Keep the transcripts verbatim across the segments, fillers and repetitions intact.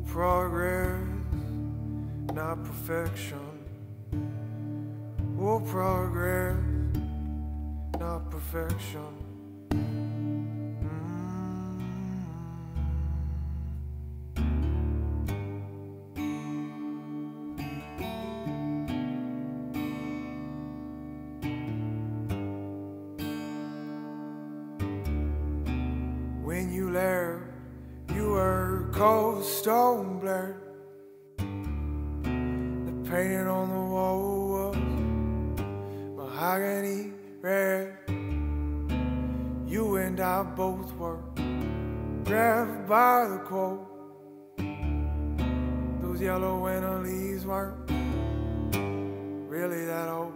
progress, not perfection. Oh, progress, not perfection. When you left, you were cold stone blurred. The painting on the wall was mahogany red. You and I both were grabbed by the cold. Those yellow winter leaves weren't really that old.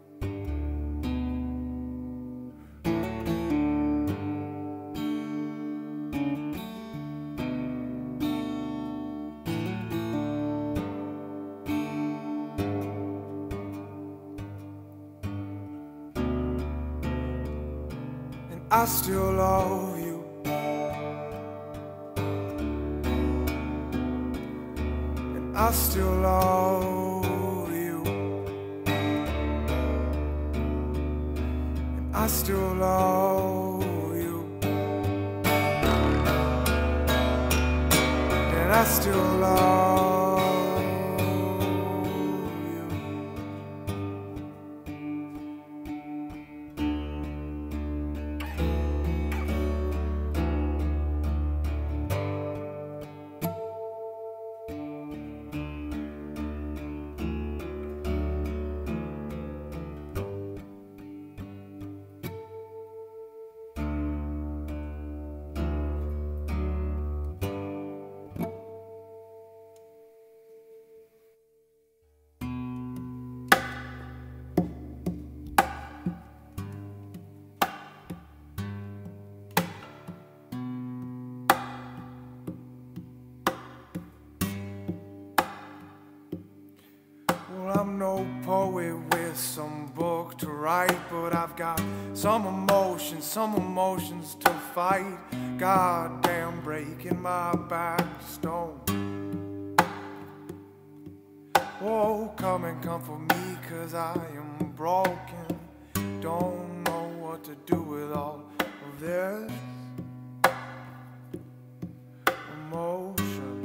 I still love you. And I still love you. And I still love you. And I still love you. Well, I'm no poet with some book to write, but I've got some emotions, some emotions to fight. Goddamn, breaking my back to stone. Oh, come and comfort me, 'cause I am broken. Don't know what to do with all of this emotion.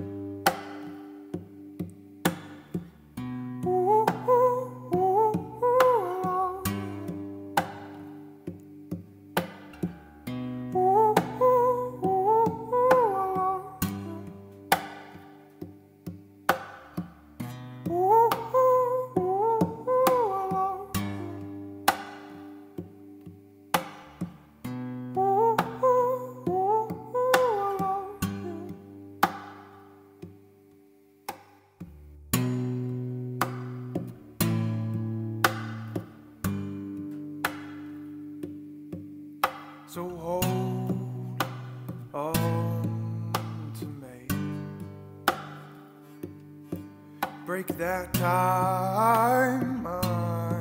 So hold on to me. Break that time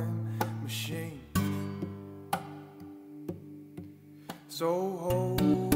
machine. So hold